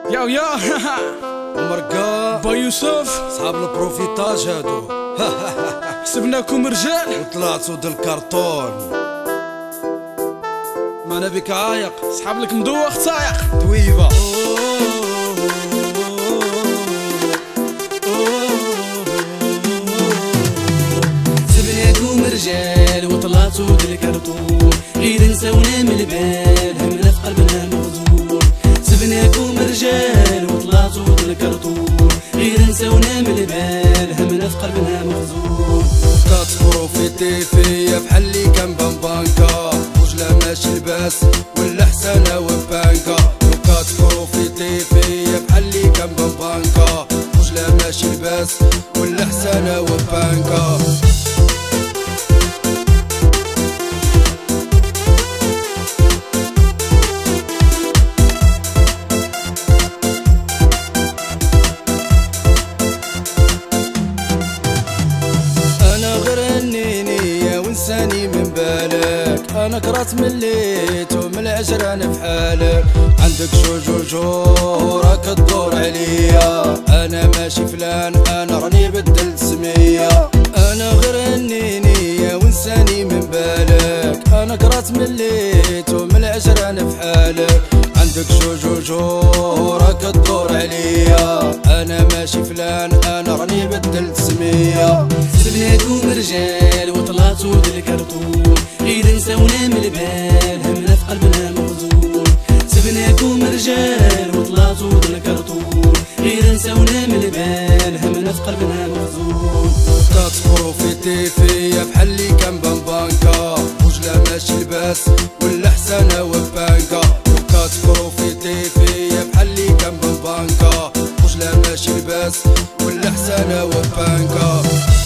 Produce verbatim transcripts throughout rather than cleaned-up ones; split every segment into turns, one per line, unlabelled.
ياو يا
ومرقا
با يوسف
صحاب البروفيتاج هادو
حسبناكم رجال
وطلعتو د الكرتون. ما انا بك عايق
صحاب لك مدوخ تايق
دويبه
حسبناكم رجال وطلعتو د الكرتون، غير نساونا من البال همنا في قلبنا مغزول. حسبناكم رجال وطلعتو د الكرتون، غير نساونا من البال همنا في قلبنا مغزول.
كتبروفيتي فيا بحال اللي كان بانبانكا، وجلا ماشي لباس ولا حسانه وبانكا. كتبروفيتي فيا بحال اللي كان بانبانكا، وجلا ماشي لباس ولا حسانه وبانكا. ونساني من بالك، انا كرهت مليت ومن العجران بحالك. عندك جوجوجو راك تدور عليا، انا ماشي فلان انا راني بدلت سمية. انا غير هنيني ونساني من بالك، انا كرهت مليت ومن العجران بحالك. عندك جوجوجو راك تدور عليا، انا ماشي فلان انا راني بدلت سمية.
حسبناكم رجال وطلعتو د الكرتون، غير نساونا من البال همنا في قلبنا مغزول. حسبناكم رجال وطلعتو د الكرتون، غير نساونا من البال همنا في قلبنا مغزول.
كتبروفيتي فيا بحال اللي كان بانبانكا، وجلا ماشي لباس ولا حسانه وبانكا. كتبروفيتي فيا بحال اللي كان بانبانكا، وجلا ماشي لباس ولا حسانه وبانكا.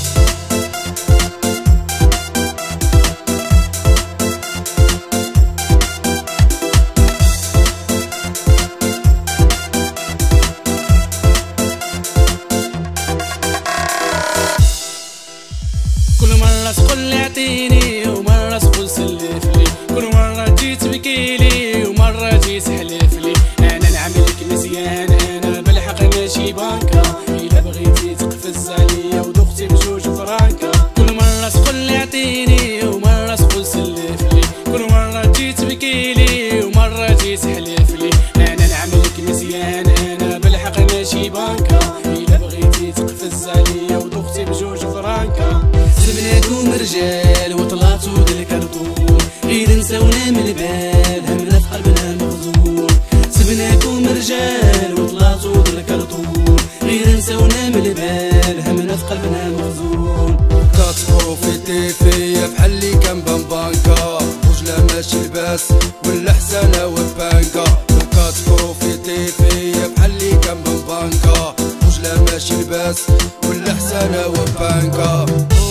كل مرة تقول لي اعطيني ومرة تقول سلفلي، كل مرة تجي تبكيلي ومرة تجي تحلفلي. انا نعملك مزيان انا بالحق ماشي بانكا، الا بغيتي تقفز عليا ودوختي بجوج فرانكا. كل مرة تقول لي اعطيني ومرة تقول سلفلي، كل مرة تجي تبكيلي ومرة تجي تحلفلي. انا نعملك مزيان انا بالحق ماشي بانكا، الا بغيتي تقفز عليا ودوختي بجوج فرانكا.
حسبناكم رجال وطلعتو د الكرتون، غير نساونا من البال همنا في قلبنا مغزول. حسبناكم رجال وطلعتو د الكرتون، غير نساونا من البال همنا في قلبنا مغزول.
كتبروفيتي فيا بحال اللي كان بانبانكا، وجلا ماشي لباس ولا حسانه وبانكا. كتبروفيتي فيا بحال اللي كان بانبانكا، وجلا ماشي لباس ولا حسانه وبانكا.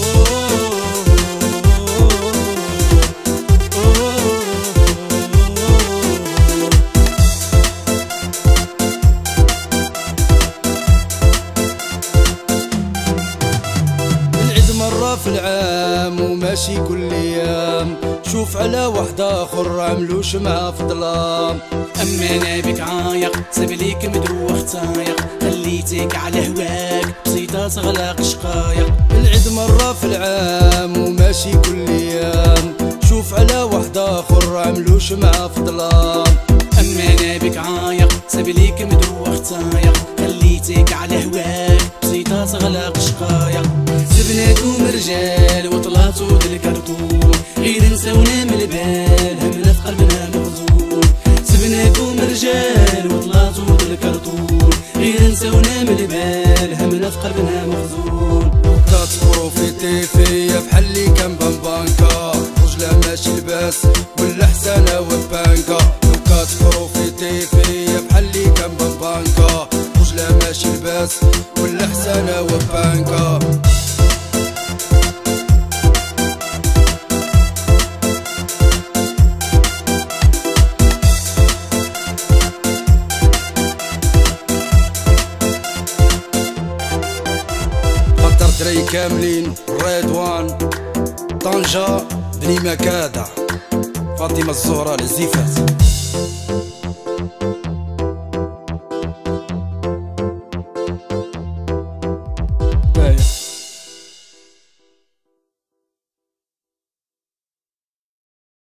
مرة في العام وماشي كل ايام، شوف على واحد اخر عملوش معاه في ظلام.
اما انا بك عايق سبليك مدوخ تايق، خليتك على هواك بسيطة تغلق شقايق.
العيد مرة في العام وماشي كل ايام، شوف على واحد اخر عملوش معاه في ظلام.
اما انا بك عايق سبليك مدوخ تايق، خليتك على هواك بسيطة تغلق شقايق. حسبناكم رجال وطلعتو د الكرتون، غير نساونا من البال همنا في قلبنا مغزول. حسبناكم رجال وطلعتو د الكرتون، غير نساونا من البال همنا في قلبنا مغزول.
كتبروفيتي فيا بحال اللي كان بانبانكا، وجلا ماشي لباس ولا حسانه وبانكا. كتبروفيتي فيا بحال اللي كان بانبانكا، وجلا ماشي لباس ولا حسانه وبانكا. دري كاملين رضوان طنجة بني مكادة فاطمة الزهراء للزيفات.